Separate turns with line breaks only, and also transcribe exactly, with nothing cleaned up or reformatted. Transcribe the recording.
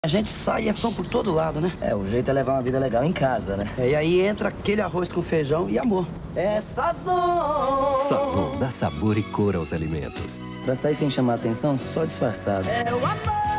A gente sai e é pão por todo lado, né?
É, o jeito é levar uma vida legal em casa, né?
É, e aí entra aquele arroz com feijão e amor.
É Sazon!
Sazon dá sabor e cor aos alimentos.
Pra sair sem chamar atenção, só disfarçado.
É o amor!